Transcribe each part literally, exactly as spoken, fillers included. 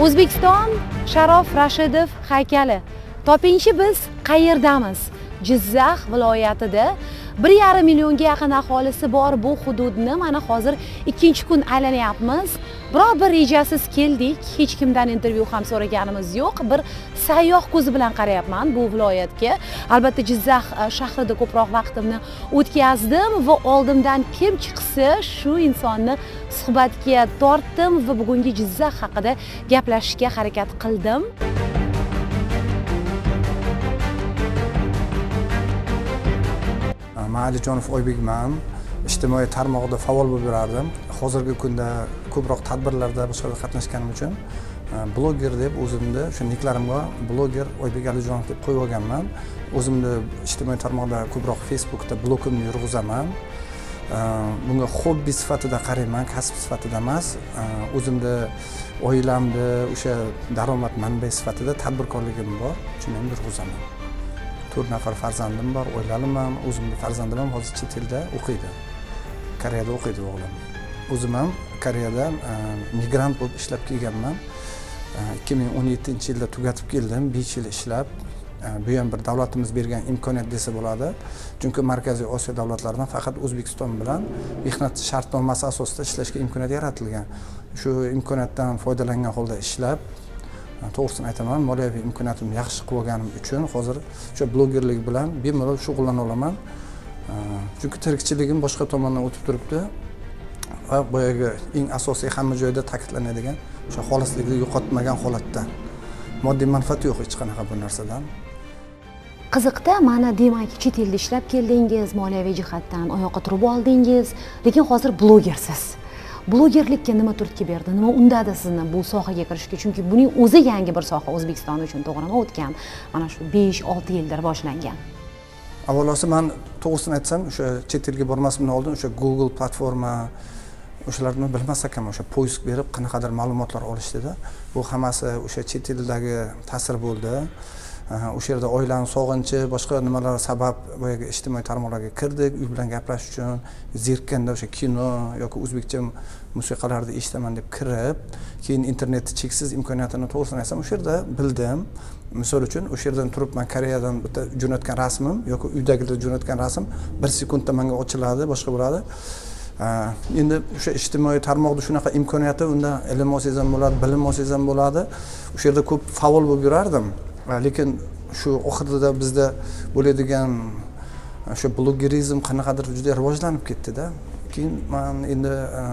O'zbekiston Sharof Rashidov haykali. Topingchi biz qayerdamiz? Jizzax viloyatida bir yarim millionga yaqin aholisi bor bu hududni mana hozir ikkinchi kun aylanyapmiz. Biror bir rejasiz keldik. Hech kimdan intervyu ham so'raganimiz yo'q. Bir sayyoh ko'zi bilan qarayapman bu viloyatga. Albatta Jizzax shahrida ko'proq vaqtimni o'tkazdim va oldimdan kim chiqsa shu insonni suhbatga tortdim va bugungi Jizzax haqida gaplashishga harakat qildim. Men Alijonov Oybekman. Ijtimoiy tarmoqda faol bo'lib yurardim. Hozirgi kunda ko'proq tadbirlarda boshqalarda qatnashganim uchun bloger deb o'zimni shu niklarimga bloger Oybek Alijonov deb qo'yib olganman. O'zimni ijtimoiy tarmoqda ko'proq Facebookda blogimni yurg'izaman. Bunga hobbi sifatida qarayman, kasb sifatida emas. O'zimni oilamni o'sha daromad manbai sifatida tadbirkorligim bor, shuni ham yurg'izaman. to'rt nafar farzandim bor, oilalimman, o'zimning farzandim ham hozir chet elda o'qiydi. Koreyada o'qiydi o'g'lim. O'zim ham Koreyada migrant bo'lib ishlab kelganman. ikki ming o'n yettinchi yilda tugatib keldim, besh yil ishlab. Bu ham bir davlatimiz bergan imkoniyat desa bo'ladi. Chunki Markaziy Osiyo davlatlaridan faqat O'zbekiston bilan mehnat shartnomasi asosida ishlashga imkoniyat yaratilgan. Shu imkoniyatdan foydalangan holda ishlab, to'g'risini aytaman, moliyaviy imkoniyatimni yaxshi qilib olganim uchun hozir o'sha blogerlik bilan bemalol shug'ullana olaman. Chunki tirikchiligim boshqa tomondan o'tib turibdi. Va boyagi eng asosiy hamma joyda ta'kidlanadigan o'sha xolislikni yo'qotmagan holatda. Moddiy manfaat yo'q hech qanaqa bu narsadan. Qiziqda, mana demak, chet elda ishlab keldingiz, moliyaviy jihatdan oyoqqa turib oldingiz, lekin hozir blogersiz. Blogerlikka nima turtki berdi? Nima undadi sizni bu sohaga kirishga? Chunki buning o'zi yangi bir soha O'zbekiston uchun, to'g'rimi? O'tgan mana shu besh olti yildir boshlangan. Avvalosi men to'g'risini aytsam, o'sha chet elga bormasimdan oldin o'sha Google platforma o'shalarni bilmas ekan, o'sha poisk berib qanaqadir ma'lumotlar olishdida. Bu hammasi o'sha chet eldagi ta'sir bo'ldi. O'sha yerda oilaning sog'inchi, boshqa nimalar sabab boyaga ijtimoiy tarmoqlarga kirdik, uy bilan gaplash uchun, zerkkanda o'sha kino yoki o'zbekcha musiqalarni eshitaman deb kirib, keyin internetni cheksiz imkoniyatini to'g'risini aytsam, o'sha yerda bildim. Misol uchun, o'sha yerdan turib men Koreyadan bitta jo'natgan rasmim yoki uydagilar jo'natgan rasm bir sekundda menga ochiladi, boshqa bo'ladi. Endi o'sha ijtimoiy tarmoqda shunaqa imkoniyati, unda ilm olsangiz ham bo'ladi, bilim olsangiz ham bo'ladi. O'sha yerda ko'p faol bo'lib yurardim. Lekin shu oxirida bizda bo'ladigan o'sha blogerizm qanaqadir juda rivojlanib ketdi-da. Keyin men endi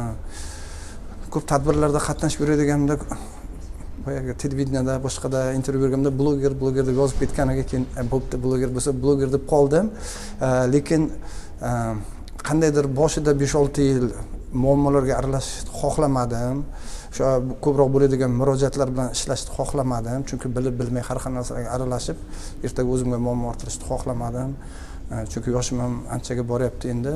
ko'p tadbirlarda qatnashib yuradiganimda, boyaga televideniyada, boshqada intervyu berganimda bloger, bloger deb yozib ketganiga keyin bo'pti, bloger bo'lsa bloger deb qoldim. Lekin qandaydir boshida besh olti yil muammolarga aralashishni xohlamadim. Shu ko'proq bo'ladigan murojaatlar bilan ishlashni xohlamadim, chunki bilib bilmay har xil narsalarga aralashib, ertaga o'zimga muammo orttirishni xohlamadim. Chunki yoshim ham anchaga boryapti endi.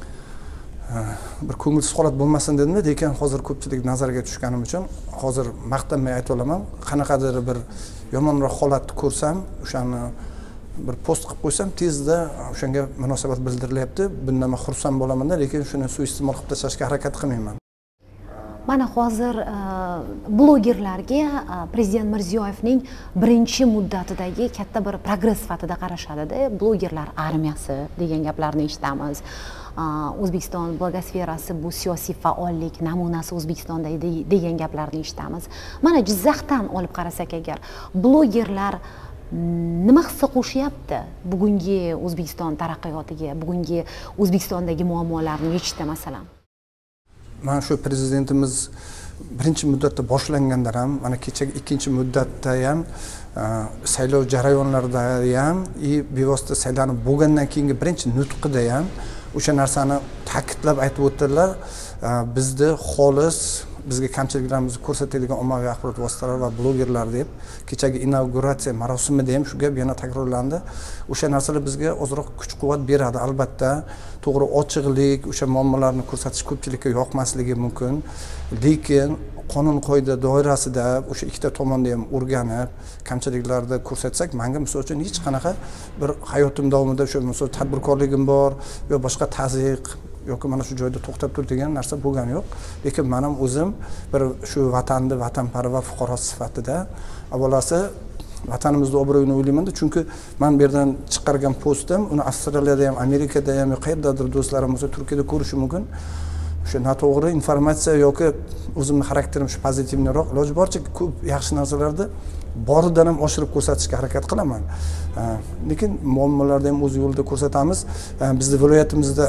Bir ko'ngilsiz holat bo'lmasin dedim, lekin hozir ko'pchilik nazariga tushganim uchun hozir maqtanmay ayta olaman. Qanaqadir bir yomonroq holatni ko'rsam, o'shani bir post qilib qo'ysam, tezda o'shanga munosabat bildirilyapti. Bundan men xursand bo'laman-da, lekin shuni suiiste'mol qilib tashlashga harakat qilmayman. Mana hozir blogerlarga Prezident Mirziyoyevning birinchi muddatidagi katta bir progress sifatida qarashadi-da, blogerlar armiyasi degan gaplarni eshitamiz. O'zbekiston blogosferasi bu siyosiy faollik namunasi O'zbekistonda degan gaplarni eshitamiz. Mana Jizzaxdan olib qarasak agar, blogerlar nima hissa qo'shyapti bugungi O'zbekiston taraqqiyotiga, bugungi O'zbekistondagi muammolarni yechishda masalan? Mana shu prezidentimiz birinchi muddatda boshlangandan ham, mana kechagi ikkinchi muddatda ham, saylov jarayonlarida ham, bevosita saylanib bo'lgandan keyingi birinchi nutqida ham o'sha narsani ta'kidlab aytib o'tdilar. Bizni xolis, bizga kamchiliklarimizni ko'rsatadigan ommaviy axborot vositalari va blogerlar deb kechagi inauguratsiya marosimida ham shu gap yana takrorlandi. O'sha narsalar bizga ozroq kuch-quvvat beradi. Albatta, to'g'ri ochiqlik, o'sha muammolarni ko'rsatish ko'pchilikka yoqmasligi mumkin, lekin qonun qoida doirasida o'sha ikkita tomonni ham o'rganib, kamchiliklarni ko'rsatsak, menga misol uchun hech qanaqa bir hayotim davomida o'sha misol tadbirkorligim bor, yo boshqa tazyiq yoki mana shu joyda to'xtab tur degan narsa bo'lgani yo'q. Lekin men ham o'zim bir shu vatanni vatanparvar fuqaro sifatida avvalasi vatanimizni obro'yini o'ylayman-da, chunki men bu yerdan chiqargan postim uni Avstraliyada ham, Amerikada ham, qayerdadir do'stlarim bo'lsa Turkiyada ko'rishi mumkin. O'sha noto'g'ri informatsiya yoki o'zimning xarakterim shu pozitivniroq, iloji boricha ko'p yaxshi narsalarni boridan ham oshirib ko'rsatishga harakat qilaman. Lekin muammolarni ham o'z yo'lida ko'rsatamiz. Bizning viloyatimizda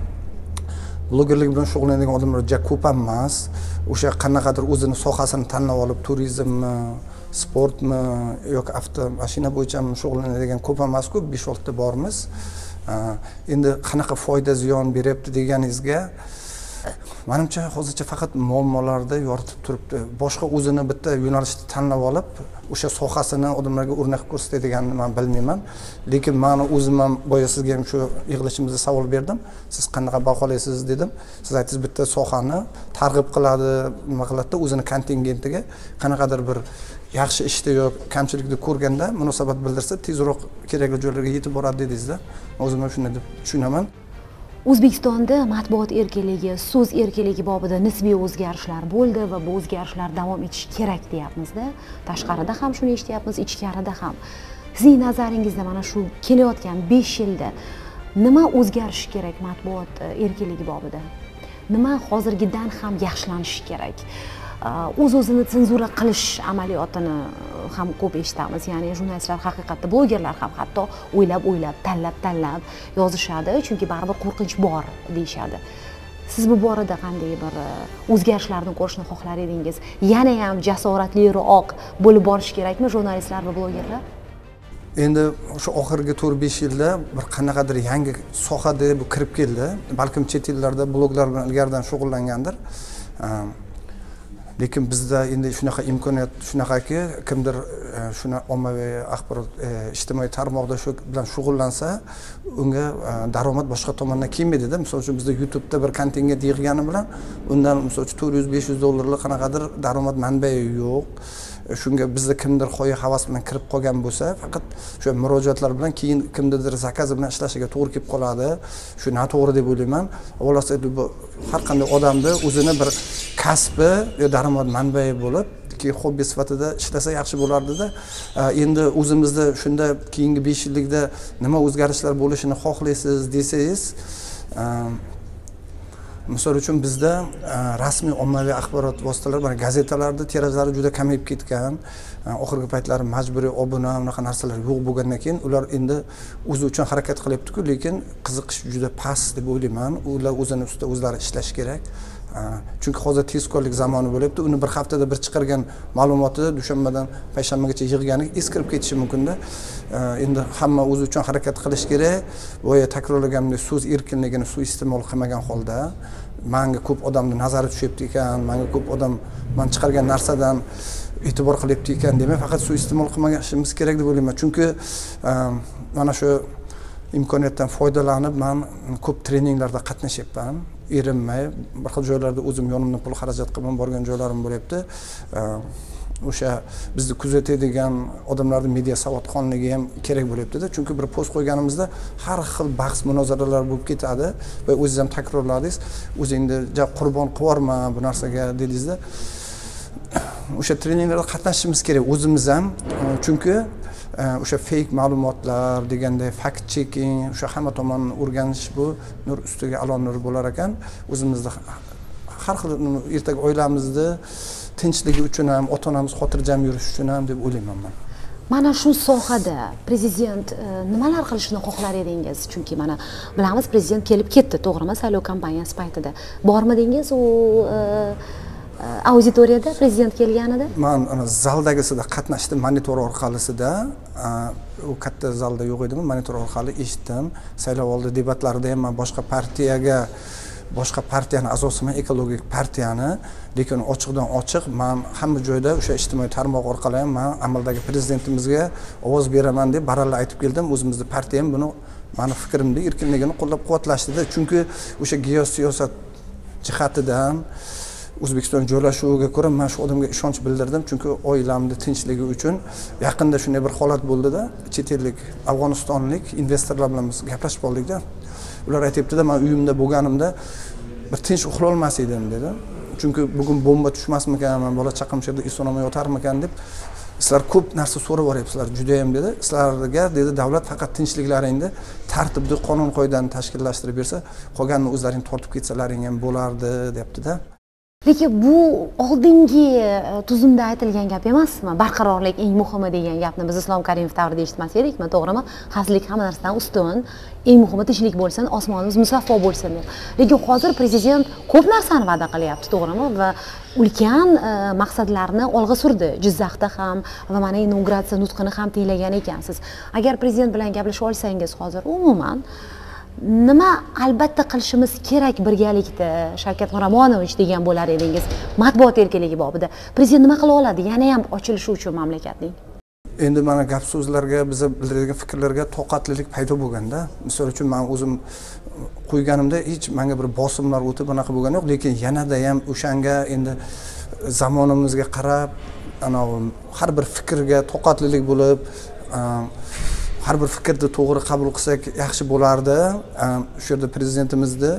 blogerlik bilan shug'ullanadigan odamlar juda ko'p emas. O'sha qanaqadir o'zini sohasini tanlab olib, turizmmi, sportmi yoki avtomashina bo'yicha shug'ullanadigan ko'p emas-ku, besh olti ta bormiz. Endi qanaqa foyda ziyon beryapti deganingizga menimcha hozircha faqat muammolarda yoritib turibdi. Boshqa o'zini bitta yo'nalishni tanlab olib, o'sha sohasini odamlarga o'rnak ko'rsatadiganini men bilmayman. Lekin men o'zim ham boya sizga ham shu yig'ilishimizda savol berdim. Siz qanaqa baholaysiz dedim. Siz aytdingiz bitta sohani targ'ib qiladi, nima qiladi, o'zini kontingentiga qanaqadir bir yaxshi ishda yo'q kamchilikni ko'rganda munosabat bildirsa tezroq kerakli joylarga yetib boradi dedingiz-da. O'zim ham shunday deb tushunaman. O'zbekistonda matbuot erkinligi, so'z erkinligi bobida nisbiy o'zgarishlar bo'ldi va bu o'zgarishlar davom etishi kerak deyapmiz-da. Tashqarida ham shuni eshityapmiz, ichkarida ham. Sizning nazaringizda mana shu kelayotgan besh yilda nima o'zgarishi kerak matbuot erkinligi bobida? Nima hozirgidan ham yaxshilanishi kerak? O'z-o'zini senzura qilish amaliyotini ham ko'p eshitamiz. Ya'ni jurnalistlar haqiqatda, blogerlar ham hatto o'ylab-o'ylab, tanlab-tanlab yozishadi, chunki baribir qo'rqinch bor deyshadi. Siz bu borada qanday bir o'zgarishlarni ko'rishni xohlar edingiz? Yana ham jasoratliroq bo'lib borish kerakmi jurnalistlar va blogerlar? Endi o'sha oxirgi to'rt besh yilda bir qanaqadir yangi sohada bu kirib keldi. Balkim chet ellarda bloglar bilan ilgaridan shug'ullangandir. Lekin bizda endi shunaqa imkoniyat shunaqaki, kimdir shuna ommaviy axborot ijtimoiy tarmoqda shu bilan shug'ullansa, unga daromad boshqa tomondan kelmaydi-da. Misol uchun bizda YouTube'da bir kontingent yig'gani bilan undan misol uchun to'rt yuz besh yuz dollarlik qanaqadir daromad manbai yo'q. Shunga bizda kimdir xoya havas bilan kirib qolgan bo'lsa, faqat o'sha murojaatlar bilan keyin kimdirdir zakaz bilan ishlashiga to'g'ri kelib qoladi. Shu noto'g'ri deb o'ylayman. Avvalasi bu har qanday odamni o'zini bir kasbi yo daromad manbai bo'lib, keyin hobbi sifatida ishlasa yaxshi bo'lardi-da. Endi o'zimizda shunda keyingi besh yillikda nima o'zgarishlar bo'lishini xohlaysiz desangiz, misol uchun bizda rasmiy ommaviy axborot vositalari, mana gazetalarda tirajlari juda kamayib ketgan. Oxirgi paytlari majburiy obuna unaqa narsalar yo'q bo'lgandan keyin ular endi o'zi uchun harakat qilyapti-ku, lekin qiziqish juda past deb o'ylayman. Ular o'zini ustida o'zlari ishlash kerak. Chunki hozir tezkorlik zamoni bo'lyapti. Uni bir haftada bir chiqargan ma'lumotni dushanbadan payshanbagacha yig'gani eskirib ketishi mumkin-da. Endi hamma o'zi uchun harakat qilish kerak. Boya takrorlaganimdek so'z erkinligini suiiste'mol qilmagan holda menga ko'p odamni nazari tushyapti ekan, menga ko'p odam men chiqargan narsadan e'tibor qilyapti ekan demay, faqat suiiste'mol qilmasligimiz kerak deb o'ylayman. Chunki mana shu imkoniyatdan foydalanib men ko'p treninglarda qatnashyapman. Erinmay, bir xil joylarda o'zim yonimdan pul xarajat qilib borgan joylarim bo'lyapti. O'sha bizni kuzatadigan odamlarning media savodxonligi ham kerak bo'lyapti-da. Chunki bir post qo'yganimizda har xil bahs munozaralar bo'lib ketadi va o'zingiz ham takrorladingiz. O'zingni ja qurbon qivorma bu narsaga dedingiz-da. O'sha treninglarda qatnashishimiz kerak o'zimiz ham, chunki o'sha fake ma'lumotlar deganday fact checking, o'sha hamma tomonni o'rganish bu nur ustiga alon nur bo'lar ekan. O'zimizda har xil ertaga oilamizni tinchligi uchun ham, ota-onamiz xotirjam yurish uchun ham deb o'ylayman men. Mana shu sohada prezident nimalar qilishini xohlar edingiz? Chunki mana bilamiz, prezident kelib ketdi, to'g'rimi, saylov kampaniyasi paytida. Bormidingiz u auditoriyada prezident kelganida? Men ana zaldagisida qatnashdim, monitor orqalisida. U katta zalda yo'q edim, monitor orqali eshitdim. Saylovoldi debatlarida ham men boshqa partiyaga, boshqa partiyani a'zosiman, ekologik partiyani, lekin ochiqdan ochiq men hamma joyda o'sha ijtimoiy tarmoq orqali ham men amaldagi prezidentimizga ovoz beraman deb baralla aytib keldim. O'zimizning partiya ham buni meni fikrimda erkinligini qo'llab-quvvatlashdi-da. Chunki o'sha geosiyosat jihatidan O'zbekiston joylashuviga ko'ra men shu odamga ishonch bildirdim, chunki oilamni tinchligi uchun yaqinda shunday bir holat bo'ldida, chet ellik Afg'onistonlik investorlar bilan biz gaplashib qoldikda. Ular aytibdi-da, men uyimda bo'lganimda bir tinch uxlay olmas edim dedi. Chunki bugun bomba tushmasmikan, men bola chaqam shu yerda eson-omon yotarmikan deb sizlar ko'p narsa so'rab boryapsizlar, juda ham dedi. Sizlarga dedi davlat faqat tinchliklaringni, tartibni, qonun qoidani tashkillashtirib bersa, qolganini o'zlaring tortib ketsalaring ham bo'lardi, debdi-da. Lekin bu oldingi tuzumda aytilgan gap emasmi? Barqarorlik eng muhimi degan gapni biz Islom Karimov davrida eshitmas edikmi, to'g'rimi? Xavfsizlik hamma narsadan ustun, eng muhimi tinchlik bo'lsin, osmonimiz musaffo bo'lsin deb. Lekin hozir prezident ko'p narsani va'da qilyapti, to'g'rimi? Va ulkan maqsadlarni olg'a surdi. Jizzaxda ham va mana inauguratsiya nutqini ham tinglagan ekansiz. Agar prezident bilan gaplashib olsangiz hozir umuman nima albatta qilishimiz kerak birgalikda, Shavkat Miromonovich degan bo'lar edingiz, matbuot erkinligi bobida. Prezident nima qila oladi? Yana ham ochilishi uchun mamlakatning. Endi mana gap so'zlarga, biza bildirgan fikrlarga toqatlilik paydo bo'lganda, misol uchun men o'zim qo'yganimda hech menga bir bosimlar o'tib bunaqa bo'lgani yo'q, lekin yanada ham o'shanga endi zamonimizga qarab, ana har bir fikrga toqatlilik bo'lib, har bir fikrni to'g'ri qabul qilsak yaxshi bo'lardi. Shu yerda prezidentimizni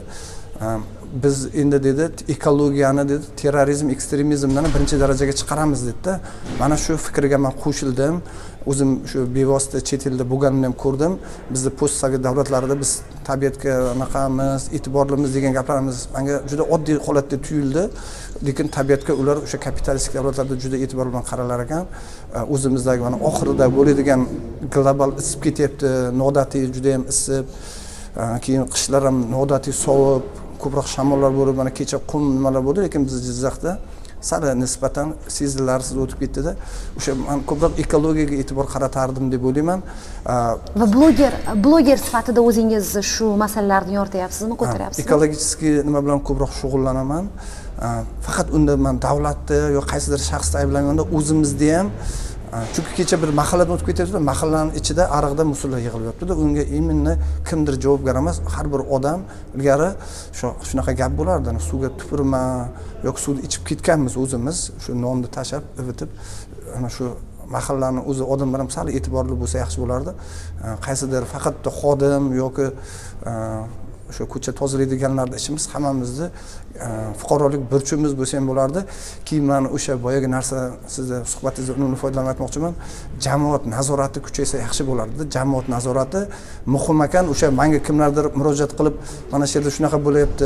biz endi dedi ekologiyani dedi terrorizm, ekstremizmdan birinchi darajaga chiqaramiz dedi-da. Mana shu fikrga men qo'shildim. O'zim shu bevosita chet elda bo'lganimni ham ko'rdim. Bizning post-sovet davlatlarida biz tabiatga anaqamiz, e'tiborlimiz degan gaplarimiz menga juda oddiy holatda tuyuldi. Lekin tabiatga ular o'sha kapitalistik davlatlarda juda e'tibor bilan qaralar ekan. O'zimizdagi mana oxirida bo'ladigan global isib ketyapti, noodatiy juda ham isib, keyin qishlar ham noodatiy sovib, ko'proq shamollar bo'lib, mana kecha qum nimalar bo'ldi, lekin biz Jizzaxda sal nisbatan sezilarsiz o'tib ketdi-da. O'sha men ko'proq ekologiyaga e'tibor qaratardim deb o'ylayman. Va bloger, bloger sifatida o'zingiz shu masalalarni yorityapsizmi, ko'taryapsizmi? Ekologik nima bilan ko'proq shug'ullanaman. Faqat unda men davlatni yoki qaysidir shaxsni ayblamayman-da, o'zimizni ham. Chunki kecha bir mahalladan o'tib ketyapti, mahallaning ichida ariqda musullar yig'ilib yotibdi-da. Unga imminni kimdir javobgar emas, har bir odam ilgari shu shunaqa gap bo'lardi, suvga tupurma yoki suvni ichib ketganmiz o'zimiz, shu nonni tashab, ivitib, ana shu mahallaning o'zi odamlar ham sal e'tiborli bo'lsa yaxshi bo'lardi. Qaysidir faqat xodim yoki o'sha ko'cha tozalaydiganlarda ishimiz hammamizni fuqarolik burchimiz bo'lsa ham bo'lardi. Keyin men o'sha boyagi narsa sizni suhbatingizda undan foydalanib aytmoqchiman. Jamoat nazorati kuchaysa yaxshi bo'lardi. Jamoat nazorati muhim ekan. O'sha menga kimlardir murojaat qilib, mana shu yerda shunaqa bo'layapti,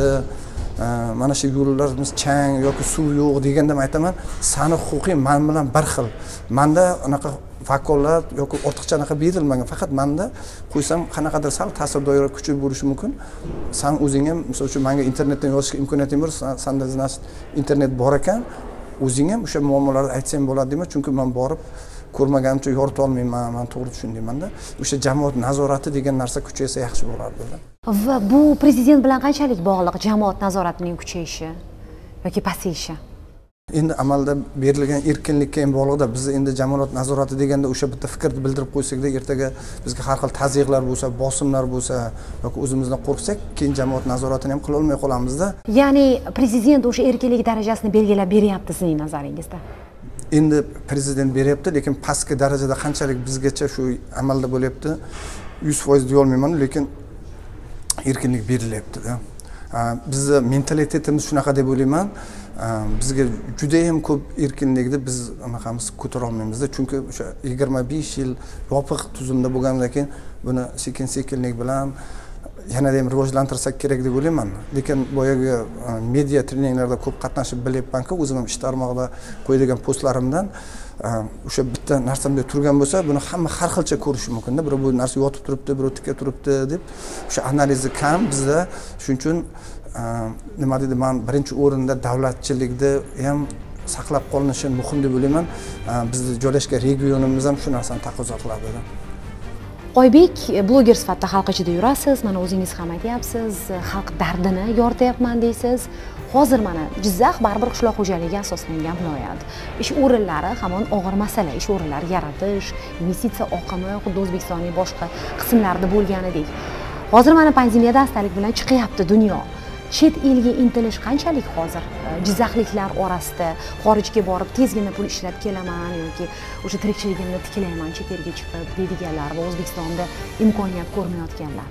mana shu yo'llarimiz chang yoki suv yo'q deganda men aytaman, sani huquqing men bilan bir xil. Menda anaqa vakolat yoki ortiqcha anaqa berilmagan. Faqat menda qo'ysam qanaqadir sal ta'sir doira kuchi bo'lishi mumkin. Sen o'zing ham, misol uchun menga internetdan yozishga imkoniyating bor, senda значит internet bor ekan, o'zing ham o'sha muammolarni aytsang bo'ladi deyman, chunki men borib ko'rmaganimcha yorita olmayman, men to'g'ri tushundimda. O'sha jamoat nazorati degan narsa kuchaysa yaxshi bo'lardi. Va bu prezident bilan qanchalik bog'liq jamoat nazoratining kuchayishi yoki pasayishi? Endi amalda berilgan erkinlikka ham bog'liqda. Biz endi jamoat nazorati deganda o'sha bitta fikrni bildirib qo'ysakda, ertaga bizga har xil tazyiqlar bo'lsa, bosimlar bo'lsa yoki o'zimizdan qo'rqsak, keyin jamoat nazoratini ham qila olmay qolamizda. Ya'ni prezident o'sha erkinlik darajasini belgilab beryapti sizning nazaringizda. Endi prezident beryapti, lekin pastki darajada qanchalik bizgacha shu amalda bo'lyapti, yuz foiz deya olmayman, lekin erkinlik berilyapti-da. Bizning mentalitetimiz shunaqa deb o'ylayman. Bizga juda ham ko'p erkinlikni biz anaqamiz ko'tara olmaymiz-da, chunki o'sha yigirma besh yil yopiq tuzumda bo'lgandan keyin buni sekin-sekinlik bilan yanada ham rivojlantirsak kerak deb o'ylayman. Lekin boyagi media treninglarda ko'p qatnashib bilyapman-ku, o'zim ham ish tarmog'ida qo'yadigan postlarimdan o'sha bitta narsamda turgan bo'lsa, buni hamma har xilcha ko'rishi mumkin-da. Biri bu narsa yotib turibdi, biri tikka turibdi deb o'sha analizi kam bizda. Shuning uchun nima deydi, men birinchi o'rinda davlatchilikni ham saqlab qolinishi muhim deb o'ylayman. Bizning joylashgan regionimiz ham shu narsani taqozo qiladi. Oybek, bloger sifatida xalq ichida yurasiz, mana o'zingiz ham aytyapsiz, xalq dardini yorityapman deysiz. Hozir mana Jizzax baribir qishloq xo'jaligiga asoslangan viloyat. Ish o'rinlari hamon og'ir masala, ish o'rinlari yaratish, investitsiya oqimi xuddi O'zbekistonning boshqa qismlarida bo'lganidek. Hozir mana pandemiya dastalik bilan chiqyapti dunyo. chet elga intilish qanchalik hozir jizzaxliklar orasida xorijga borib tezgina pul ishlab kelaman yoki o'sha tirikchiligimni tiklayman chet elga chiqib deydiganlar va O'zbekistonda imkoniyat ko'rmayotganlar?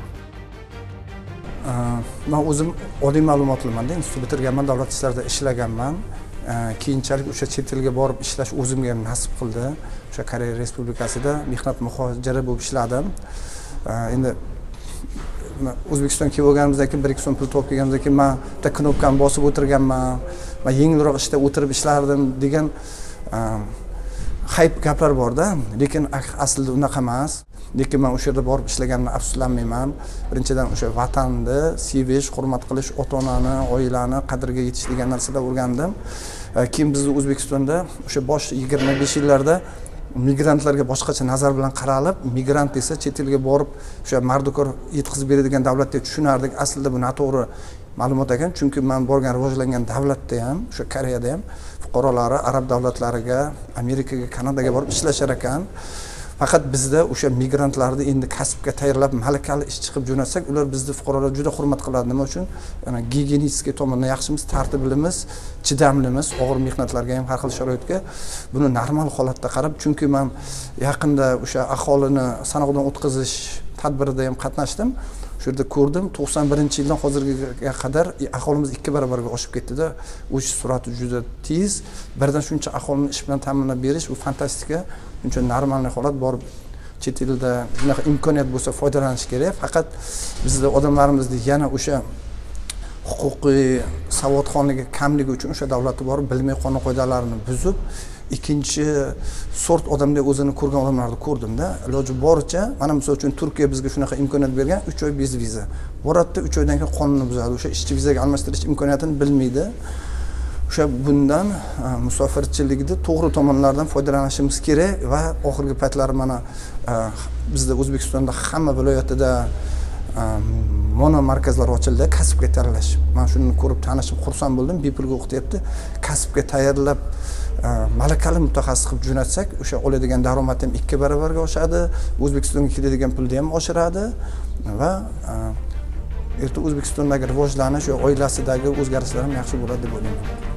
Men o'zim oliy ma'lumotliman-da, institut bitirganman, davlat ishlarida ishlaganman. Keyinchalik o'sha chet elga borib ishlash o'zimga ham nasib qildi. O'sha Koreya Respublikasida mehnat muhojiri bo'lib ishladim. Endi O'zbekistonga kelib olganimizdan keyin bir ikki so'm pul topib kelganimizdan keyin men bitta knopkani bosib o'tirganman. Men yengilroq ishda o'tirib ishlardim degan hayp gaplar bor-da, lekin aslida unaqa emas. Lekin men o'sha yerda borib ishlaganimdan afsuslanmayman. Birinchidan o'sha vatanni sevish, hurmat qilish, ota-onani, oilani qadriga yetish degan narsalar o'rgandim. Keyin bizning O'zbekistonda o'sha bosh yigirma besh yillarda migrantlarga boshqacha nazar bilan qaralib, migrant desa chet elga borib o'sha mardukor yetkazib beradigan davlat deb tushunardik. Aslida bu noto'g'ri ma'lumot ekan, chunki men borgan rivojlangan davlatda ham, o'sha Koreyada ham fuqarolari arab davlatlariga, Amerikaga, Kanadaga borib ishlashar ekan. Faqat bizda o'sha migrantlarni endi kasbga tayyorlab, malakali ish chiqib jo'natsak, ular bizni fuqarolar juda hurmat qiladi. Nima uchun? Yana gigiyenistik tomondan yaxshimiz, tartiblimiz, chidamlimiz, og'ir mehnatlarga ham har xil sharoitga buni normal holatda qarab, chunki men yaqinda o'sha aholini sanoqdan o'tkazish tadbirida ham qatnashdim. Shu yerda ko'rdim, to'qson birinchi yildan hozirga qadar aholimiz ikki barobarga oshib ketdi-da. O'sish sur'ati juda tez. Birdan shuncha aholini ish bilan ta'minlab berish, u fantastika. Shuncha normal holat bor. Chet elda bunaqa imkoniyat bo'lsa foydalanish kerak. Faqat bizda odamlarimizda yana o'sha huquqiy savodxonligi kamligi uchun o'sha davlatda borib bilmay qonun qoidalarini buzib, ikkinchi sort odamdek o'zini ko'rgan odamlarni ko'rdim-da. Iloji boricha, mana misol uchun Turkiya bizga shunaqa imkoniyat bergan, uch oy bez viza. Boradida uch oydan keyin qonunni buzadi. O'sha ishchi vizaga almashtirish imkoniyatini bilmaydi. O'sha bundan musofirchilikda to'g'ri tomonlardan foydalanishimiz kerak va oxirgi paytlar mana bizda O'zbekistonda hamma viloyatida mono markazlar ochildi, kasbga tayyorlash. Men shuni ko'rib tanishib xursand bo'ldim. Bepulga o'qityapti. Kasbga tayyorlab malakali mutaxassis qilib jo'natsak, o'sha oladigan daromad ham ikki barobarga oshadi, O'zbekistonga keladigan pulni ham oshiradi va erta O'zbekistondagi rivojlanish va oilasidagi o'zgarishlar ham yaxshi bo'ladi deb o'ylayman.